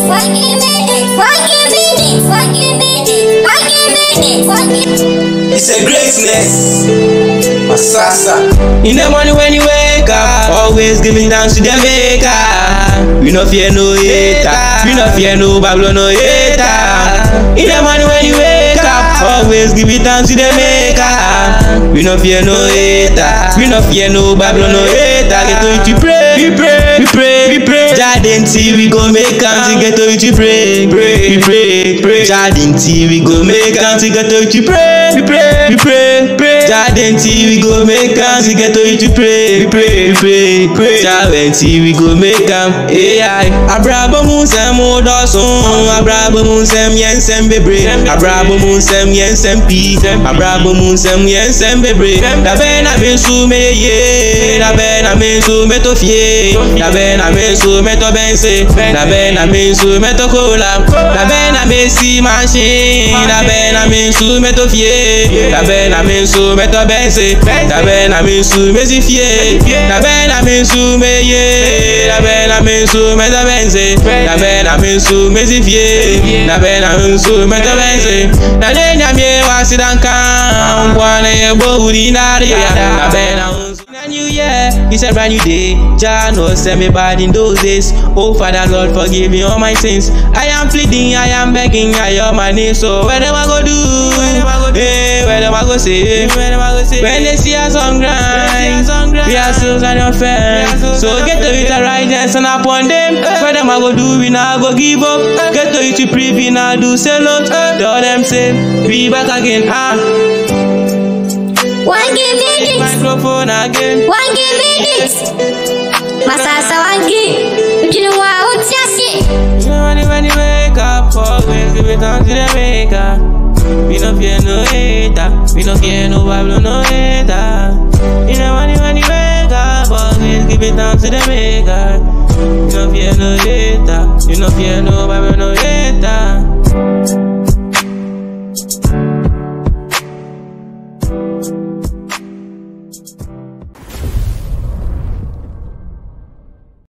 It's a greatness, Masasa. In the morning when you wake up, always giving thanks to the maker. We no fear no hater, we no fear no Babylon no hater. In the morning when you wake up, always giving thanks to the maker. We no fear no hater, we no fear no Babylon no hater. Get to it to pray, we pray, we pray, we pray. Jardin tea we go make and to get to it to pray, pray, we pray, pray. Jardin tea we go make and to get to it to pray, we pray, we pray, pray. Jardin tea we go make and to get to it to pray, we pray, pray, pray. Jardin tea we go make am. AI abrab n3sem odosun, abrab n3sem n3sem bebre, abrab n3sem n3sem pi, abrab n3sem n3sem bebre. Dabe na mensu meye, dabe na mensu meto fie, dabe na mensu meto bense, dabe na mensu meto kola, dabe na mensi machine, dabe na mensu meto fie, dabe na mensu meto bense, dabe na mensu mesi fie, dabe na mensu meye, dabe na mensu meto bense, dabe na mensu mesi fie, dabe na mensu meto bense. Dabe na me wasidanka, kwane yebo urinari, dabe na mensu. New year, it's a brand new day. Jah knows send me bad in those days. Oh Father Lord, forgive me all my sins. I am pleading, I am begging, I am my name. So where am I go do? Hey, where am I go say? When they see us on grind, we are souls and your friends. So get to it right and send upon them. Where am I go do? We now go give up. Get to it to pray, we now do sell out. All them say, we back again. One give me this. Microphone again. One give me this. Masasa one give. You know what? When you wake up, always give it on to the maker. We no fear no hater. We no fear no Babylon no hater. You know when you wake up, always give it on to the maker. You no fear no hater. You no fear no Babylon no hater.